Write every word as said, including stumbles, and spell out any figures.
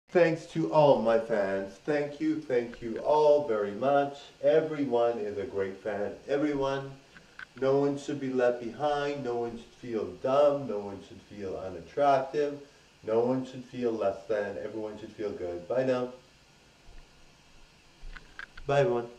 Thanks to all my fans. Thank you, thank you all very much. Everyone is a great fan. Everyone. No one should be left behind. No one should feel dumb. No one should feel unattractive. No one should feel less than. Everyone should feel good. Bye now. Bye everyone.